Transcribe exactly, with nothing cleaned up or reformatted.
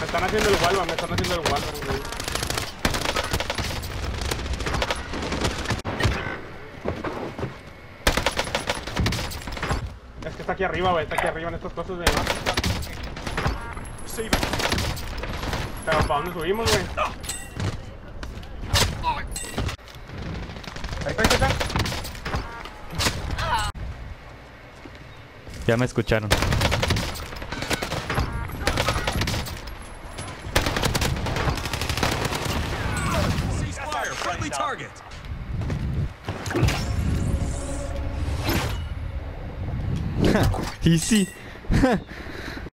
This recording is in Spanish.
Me están haciendo el wallbang, me están haciendo el wallbang, güey. Es que está aquí arriba, güey, está aquí arriba en estas cosas de... Pero ¿para dónde subimos, güey? Ahí está, ahí está. Ya me escucharon. Easy.